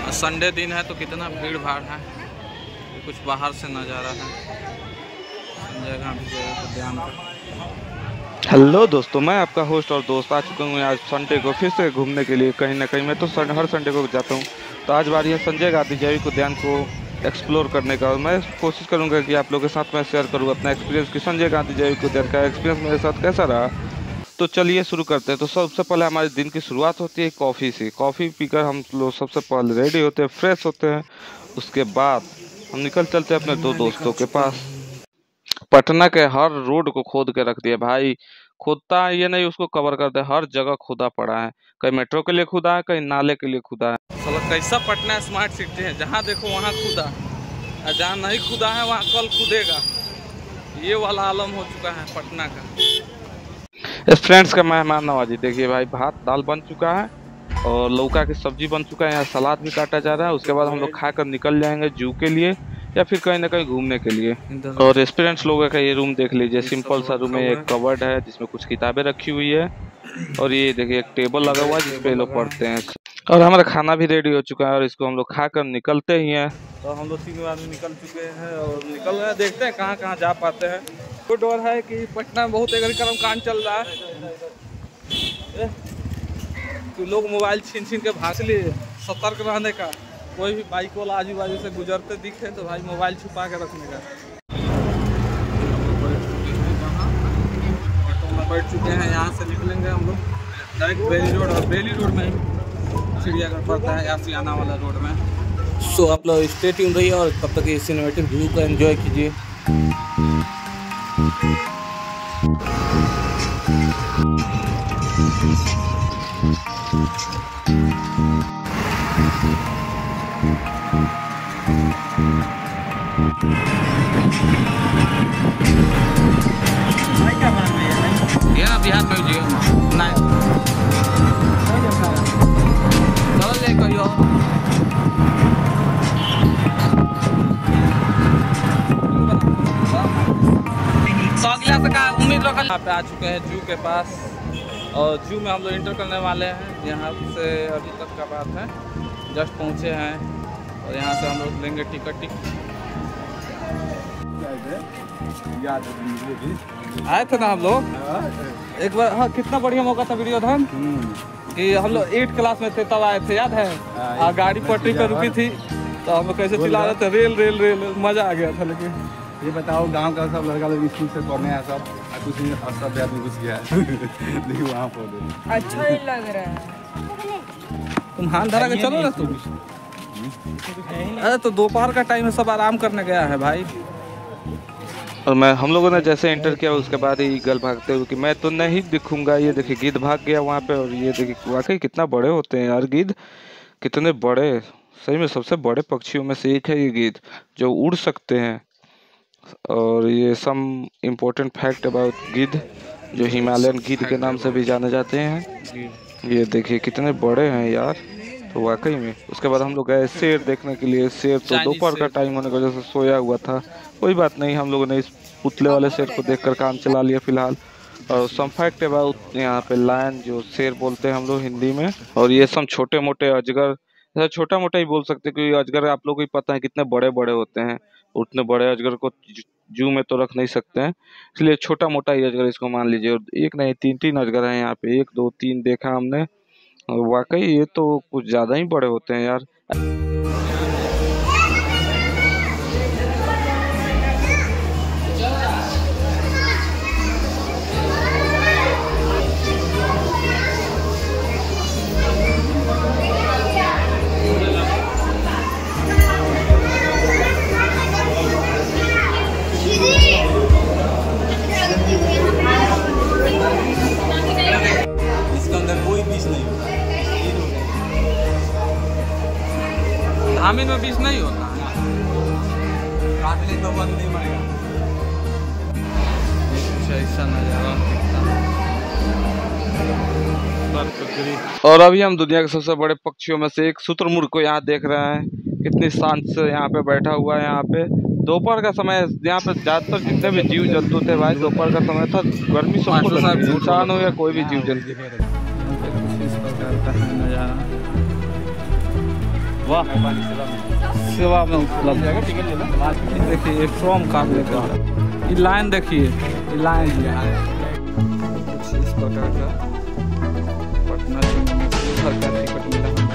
Sunday दिन है तो कितना भीड़ भाड़ है। कुछ बाहर से नज़ारा है संजय गांधी उद्यान का। हेलो दोस्तों, मैं आपका होस्ट और दोस्त आ चुका हूँ आज संडे को फिर से घूमने के लिए कहीं ना कहीं। मैं तो हर संडे को जाता हूँ, तो आज बारी है संजय गांधी जैविक उद्यान को एक्सप्लोर करने का। और मैं कोशिश करूँगा कि आप लोगों के साथ मैं शेयर करूँ अपना एक्सपीरियंस कि संजय गांधी जैविक उद्यान का एक्सपीरियंस मेरे साथ कैसा रहा। तो चलिए शुरू करते हैं। तो सबसे पहले हमारे दिन की शुरुआत होती है कॉफ़ी से। कॉफ़ी पीकर हम लोग सबसे पहले रेडी होते हैं, फ्रेश होते हैं। उसके बाद हम निकल चलते हैं अपने दो दोस्तों के पास। पटना के हर रोड को खोद के रख दिया भाई। खोदता है ये नहीं उसको कवर करते, हर जगह खुदा पड़ा है। कहीं मेट्रो के लिए खुदा है, कहीं नाले के लिए खुदा है। साला कैसा पटना स्मार्ट सिटी है, जहाँ देखो वहाँ खुदा और जहाँ नहीं खुदा है वहाँ कल खुदेगा। ये वाला आलम हो चुका है पटना का। फ्रेंड्स का मेहमान नवाजी देखिए भाई, भात दाल बन चुका है और लौका की सब्जी बन चुका है। यहाँ सलाद भी काटा जा रहा है। उसके बाद हम लोग खाकर निकल जाएंगे जू के लिए या फिर कहीं ना कहीं घूमने के लिए। और एक्सपीरियंस लोगों का ये रूम देख लीजिए, सिंपल सा रूम है। एक कवर्ड है जिसमें कुछ किताबें रखी हुई है और ये देखिए एक टेबल लगा हुआ है जिसपे लोग पढ़ते हैं। और हमारा खाना भी रेडी हो चुका है और इसको हम लोग खाकर निकलते ही हैं। तो हम लोग 3 आदमी निकल चुके हैं और निकल रहे हैं, देखते हैं कहाँ कहाँ जा पाते हैं। तो डर है कि पटना में बहुत कर्म कांड चल रहा है तो लोग मोबाइल छीन छीन के भाग लिए। सतर्क रहने का, कोई भी बाइक वाला आजू बाजू से गुजरते दिखे तो भाई मोबाइल छुपा के रखने का। ऑटो में बैठ चुके हैं, यहाँ से निकलेंगे हम लोग डायरेक्ट बेली रोड। और बेली रोड में चिड़ियाघर पड़ता है आसियाना वाला रोड में। सो आप लोग स्टे ट्यून रहिए और तब तक ये सिनेमैटिक व्यू को एंजॉय कीजिए। बिहार में नहीं चलो ले कहियो 100 गिलास का उम्मीद रखल। यहाँ पे आ चुके हैं जू के पास और जू में हम लोग इंटर करने वाले हैं। यहाँ से अभी तक का बात है, जस्ट पहुँचे हैं और यहाँ से हम लोग लेंगे टिकट। आए थे ना हम लोग एक बार। हाँ, कितना बढ़िया मौका था वीडियो था कि हम लोग 8 क्लास में थे तब आए थे, याद है? गाड़ी पटरी पर रुकी थी तो हम लोग कैसे चिल्ला रहे थे, रेल रेल रेल, मजा आ गया था। लेकिन ये बताओ, गांव का सब लड़का लोग स्कूल से पढ़ने आया, सब कुछ नहीं, सब आदमी घुस गया है। देखिए वहाँ पर अच्छा ही लग रहा है। तुम हाथ धरा के चलो ना तुम। अरे तो दोपहर का टाइम है, सब आराम करने गया है भाई। और हम लोगों ने जैसे एंटर किया उसके बाद ही ईगल भागते हुए कि मैं तो नहीं दिखूंगा। ये देखिए गिद्ध भाग गया वहाँ पे। और ये देखिए वाकई कितना बड़े होते हैं यार गिद्ध, कितने बड़े। सही में सबसे बड़े पक्षियों में से एक है ये गिद्ध, जो उड़ सकते हैं। और ये सम इम्पोर्टेंट फैक्ट अबाउट गिद्ध, जो हिमालयन गिद्ध के नाम से भी जाने जाते हैं। ये देखिए कितने बड़े हैं यार, तो वाकई में। उसके बाद हम लोग गए शेर देखने के लिए। शेर तो दोपहर का टाइम होने की वजह से सोया हुआ था। कोई बात नहीं, हम लोगों ने इस पुतले वाले शेर को देखकर काम चला लिया फिलहाल। और सम फैक्ट अबाउट यहाँ पे लायन, जो शेर बोलते हैं हम लोग हिंदी में। और ये सब छोटे मोटे अजगर, छोटा मोटा ही बोल सकते हैं क्योंकि अजगर आप लोगों को ही पता है कितने बड़े बड़े होते हैं। उतने बड़े अजगर को जू में तो रख नहीं सकते हैं, इसलिए छोटा मोटा ही अजगर इसको मान लीजिए। और एक नहीं 3 अजगर हैं यहाँ पे, 1 2 3 देखा हमने। वाकई ये तो कुछ ज्यादा ही बड़े होते हैं यार। इसके अंदर कोई बीज नहीं होता, धामिन में बीज नहीं होता। काटने तो बंद नहीं मरेगा। ऐसा नजारा और अभी हम दुनिया के सबसे बड़े पक्षियों में से एक शुतुरमुर्ग को यहाँ देख रहे हैं। कितनी शांत से यहाँ पे बैठा हुआ है। यहाँ पे दोपहर का समय, यहाँ पे ज्यादातर जितने भी जीव जंतु थे भाई, दोपहर का समय था, गर्मी सबको लगती है, इंसान हो या कोई भी जीव जंतु। वाह, सेवा में उपलब्ध है। देखिए ये फ्रॉम का ये लाइन देखिए, ये लाइन है कुछ इस प्रकार का। पटना से घर का टिकट मिला हमें।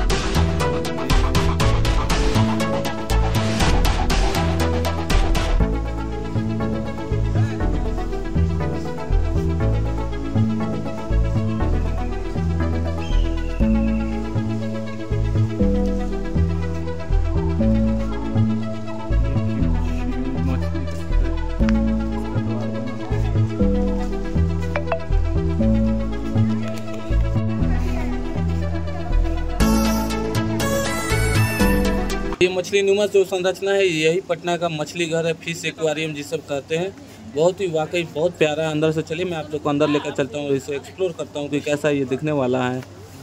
ये मछली नुमा जो संरचना है यही पटना का मछली घर है, फिश एक्वेरियम जिसे सब कहते हैं। बहुत ही वाकई बहुत प्यारा है। अंदर से चलिए मैं आप लोग को अंदर लेकर चलता हूँ, इसे एक्सप्लोर करता हूँ कि कैसा ये दिखने वाला है।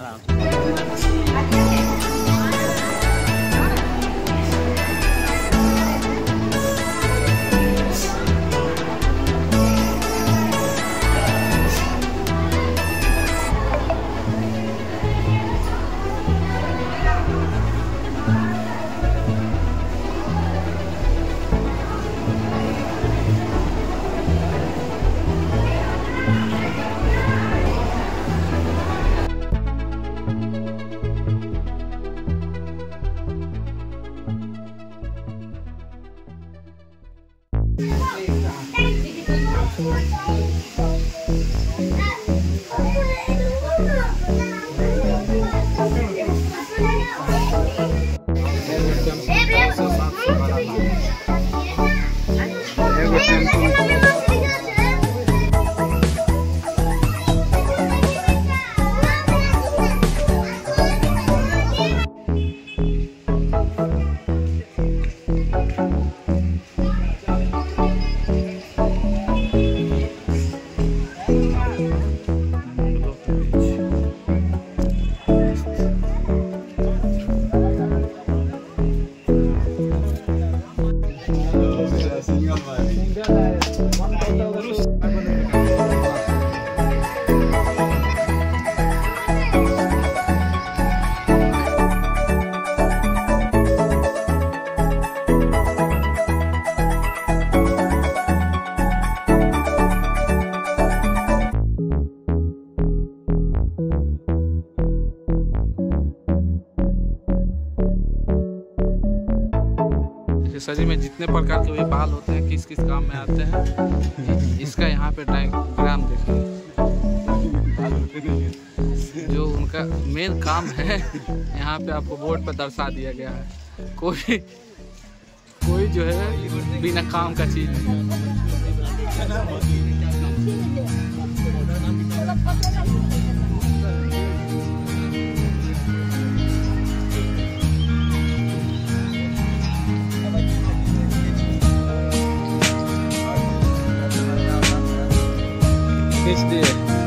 सजी में जितने प्रकार के भी बाल होते हैं किस किस काम में आते हैं, इसका यहाँ पे डायग्राम देखिए। जो उनका मेन काम है यहाँ पे आपको बोर्ड पर दर्शा दिया गया है। कोई जो है बिना काम का चीज नहीं। खींच दिए।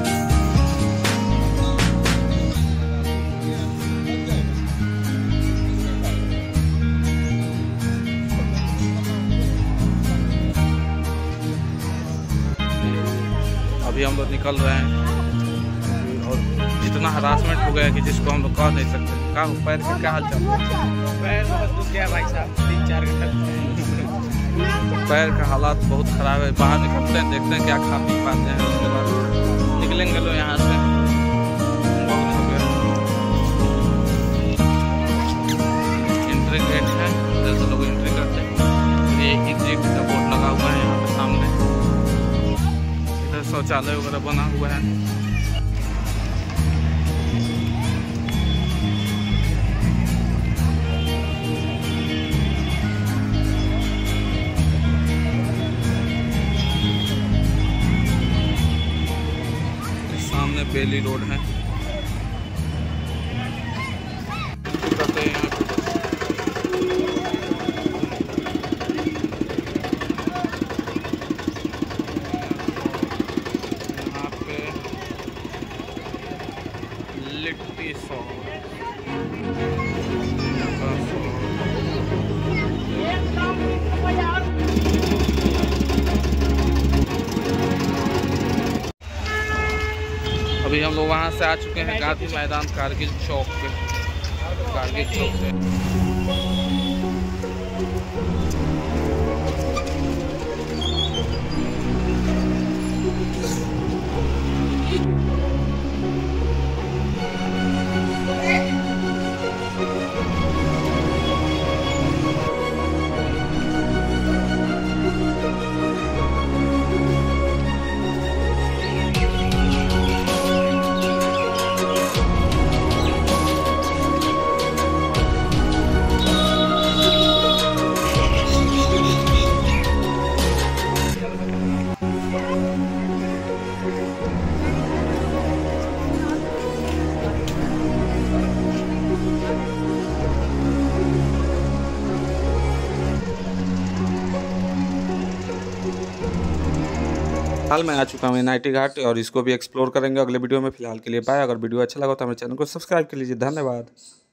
अभी हम लोग निकल रहे हैं और इतना हरासमेंट हो गया कि जिसको हम लोग कह नहीं सकते। क्या पैर का क्या हाल चाल? पैर बहुत दुख गया भाई साहब, 3-4 घंटे पैर का हालात बहुत ख़राब है। बाहर निकलते हैं, देखते हैं क्या खा पी पाते हैं, उसके बाद निकलेंगे लोग यहाँ से। बहुत हो गया। एंट्री गेट है, इधर से लोग एंट्री करते हैं। ये एग्जिट का बोर्ड लगा हुआ है यहाँ पे सामने। इधर शौचालय वगैरह बना हुआ है। बेली रोड है। यहाँ पे लिट्टी सौ अभी हम लोग वहाँ से आ चुके हैं गांधी मैदान कारगिल चौक पे। कारगिल चौक से। हाल मैं आ चुका हूँ NIT घाट और इसको भी एक्सप्लोर करेंगे अगले वीडियो में। फिलहाल के लिए बाय। अगर वीडियो अच्छा लगा तो हमारे चैनल को सब्सक्राइब कर लीजिए। धन्यवाद।